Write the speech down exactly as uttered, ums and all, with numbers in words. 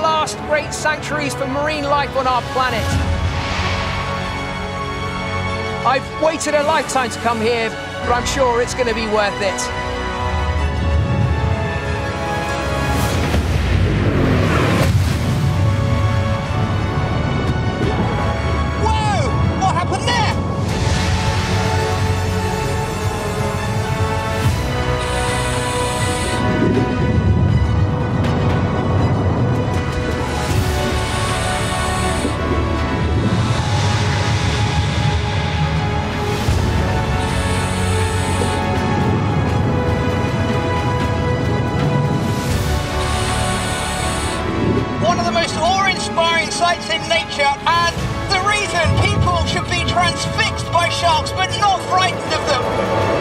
last great sanctuaries for marine life on our planet. I've waited a lifetime to come here, but I'm sure it's going to be worth it. Whoa! What happened there? One of the most awe-inspiring sights in nature, and the reason people should be transfixed by sharks but not frightened of them.